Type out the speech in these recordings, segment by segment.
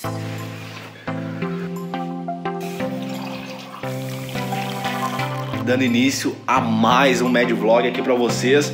Dando início a mais um Médio Vlog aqui pra vocês.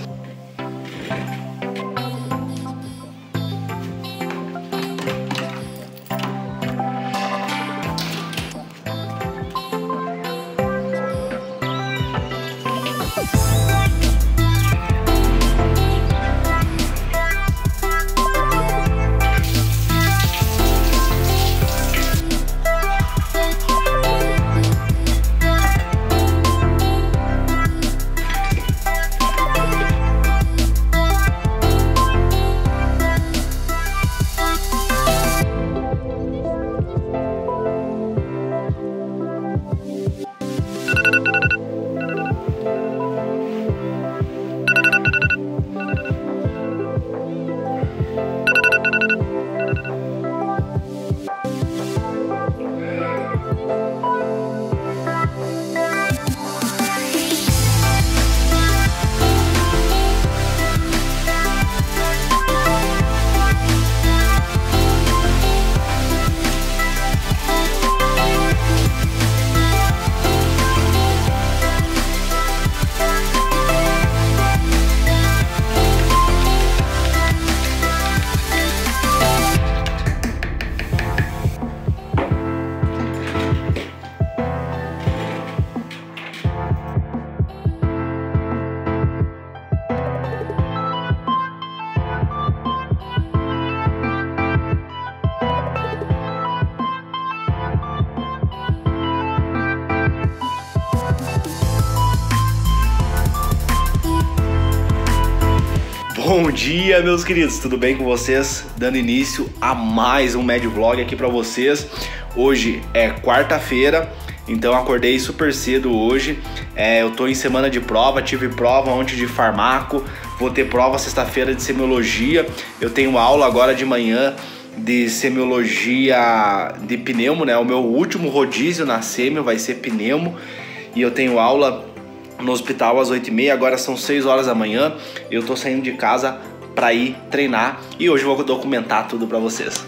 Bom dia, meus queridos, tudo bem com vocês? Dando início a mais um Médio Vlog aqui pra vocês. Hoje é quarta-feira, então acordei super cedo hoje. Eu tô em semana de prova, tive prova ontem de farmaco, vou ter prova sexta-feira de semiologia. Eu tenho aula agora de manhã de semiologia de pneumo, né? O meu último rodízio na semio vai ser pneumo. E eu tenho aula no hospital às 8h30, agora são 6 horas da manhã. Eu tô saindo de casa pra ir treinar e hoje eu vou documentar tudo pra vocês.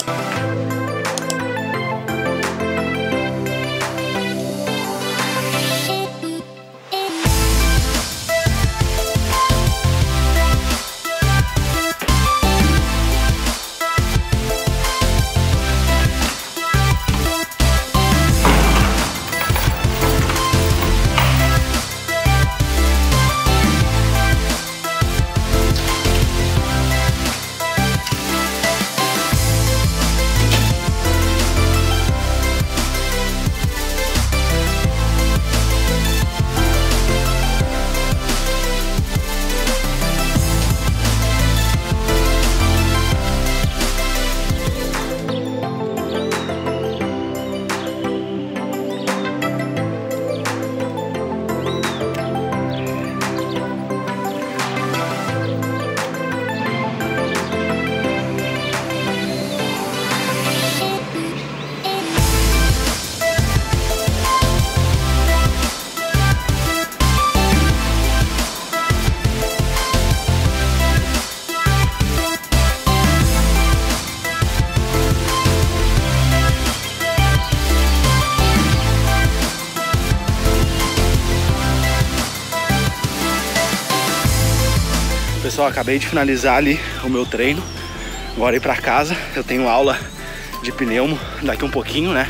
Pessoal, acabei de finalizar ali o meu treino. Agora ir pra casa. Eu tenho aula de pneumo daqui um pouquinho, né?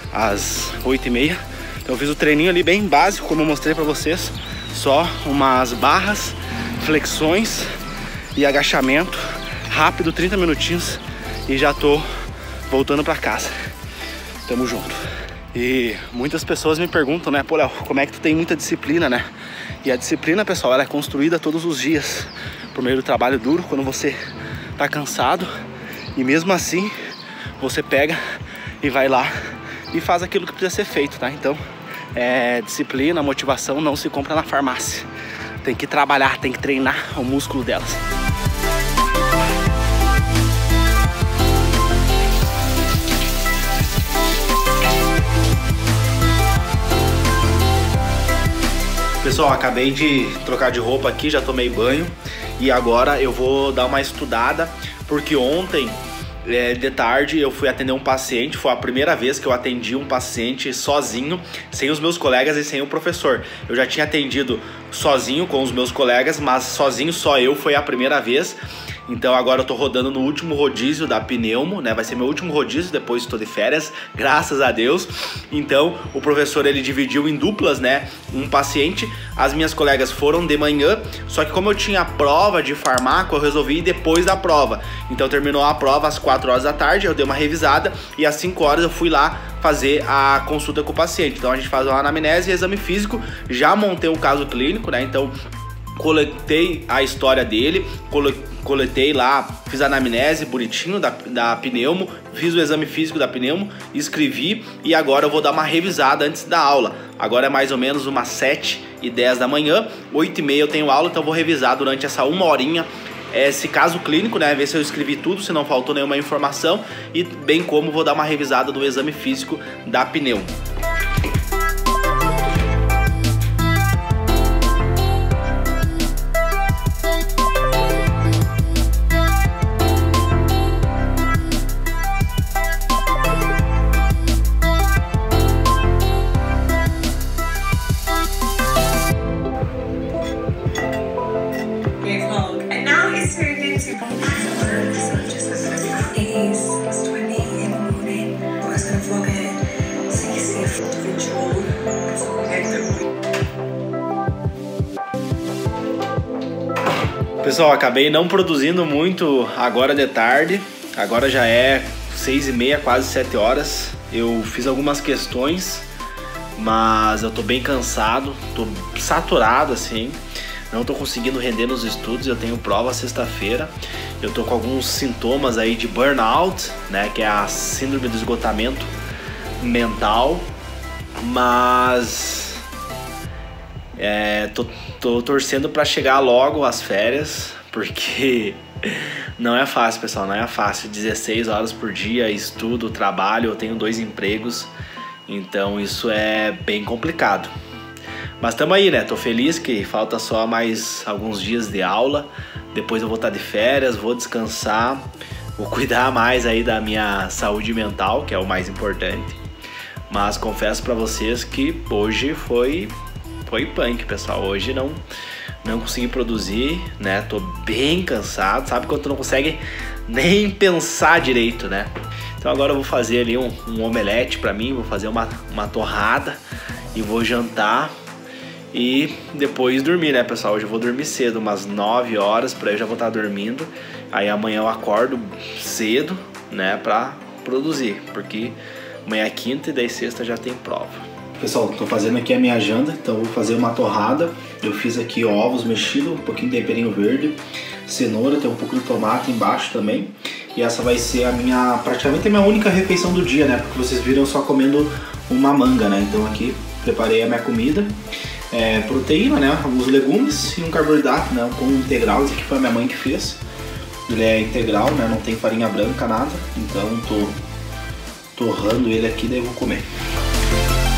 Às 8h30. Então eu fiz o treininho ali bem básico, como eu mostrei pra vocês. Só umas barras, flexões e agachamento rápido, 30 minutinhos. E já tô voltando pra casa. Tamo junto. E muitas pessoas me perguntam, né? Pô, Léo, como é que tu tem muita disciplina, né? E a disciplina, pessoal, ela é construída todos os dias. Por meio do trabalho duro, quando você tá cansado. E mesmo assim, você pega e vai lá e faz aquilo que precisa ser feito, tá? Então, disciplina, motivação não se compra na farmácia. Tem que trabalhar, tem que treinar o músculo delas. Pessoal, acabei de trocar de roupa aqui, já tomei banho e agora eu vou dar uma estudada, porque ontem de tarde eu fui atender um paciente. Foi a primeira vez que eu atendi um paciente sozinho, sem os meus colegas e sem o professor. Eu já tinha atendido sozinho com os meus colegas, mas sozinho só eu foi a primeira vez. Então agora eu tô rodando no último rodízio da pneumo, né? Vai ser meu último rodízio, depois estou de férias, graças a Deus. Então o professor, ele dividiu em duplas, né? Um paciente, as minhas colegas foram de manhã, só que como eu tinha prova de farmaco, eu resolvi ir depois da prova. Então terminou a prova às 4 horas da tarde, eu dei uma revisada e às 5 horas eu fui lá fazer a consulta com o paciente. Então a gente faz uma anamnese e exame físico, já montei um caso clínico, né? Então coletei a história dele, coletei lá, fiz a anamnese bonitinho da pneumo, fiz o exame físico da pneumo, escrevi e agora eu vou dar uma revisada antes da aula. Agora é mais ou menos umas 7h10 da manhã, 8h30 eu tenho aula, então eu vou revisar durante essa 1 horinha esse caso clínico, né? Ver se eu escrevi tudo, se não faltou nenhuma informação e bem como vou dar uma revisada do exame físico da pneumo. Pessoal, acabei não produzindo muito agora de tarde. Agora já é 6h30, quase 7 horas. Eu fiz algumas questões, mas eu tô bem cansado, tô saturado assim. Não tô conseguindo render nos estudos, eu tenho prova sexta-feira. Eu tô com alguns sintomas aí de burnout, né, que é a síndrome do esgotamento mental. Mas tô torcendo para chegar logo às férias, porque não é fácil, pessoal, não é fácil. 16 horas por dia, estudo, trabalho, eu tenho 2 empregos, então isso é bem complicado. Mas tamo aí, né? Tô feliz que falta só mais alguns dias de aula, depois eu vou estar de férias, vou descansar, vou cuidar mais aí da minha saúde mental, que é o mais importante. Mas confesso pra vocês que hoje foi punk, pessoal. Hoje não consegui produzir, né? Tô bem cansado, sabe quando tu não consegue nem pensar direito, né? Então agora eu vou fazer ali um omelete pra mim, vou fazer uma torrada e vou jantar e depois dormir, né, pessoal? Hoje eu vou dormir cedo, umas 9 horas, por aí eu já vou estar dormindo. Aí amanhã eu acordo cedo, né, pra produzir, porque amanhã é quinta e daí sexta já tem prova. Pessoal, tô fazendo aqui a minha janta, então eu vou fazer uma torrada. Eu fiz aqui ovos mexidos, um pouquinho de temperinho verde, cenoura, tem um pouco de tomate embaixo também. E essa vai ser praticamente a minha única refeição do dia, né? Porque vocês viram eu só comendo uma manga, né? Então aqui preparei a minha comida. Proteína, né? Alguns legumes e um carboidrato, né? Um pão integral, esse aqui foi a minha mãe que fez. Ele é integral, né? Não tem farinha branca, nada. Então tô torrando ele aqui, daí eu vou comer.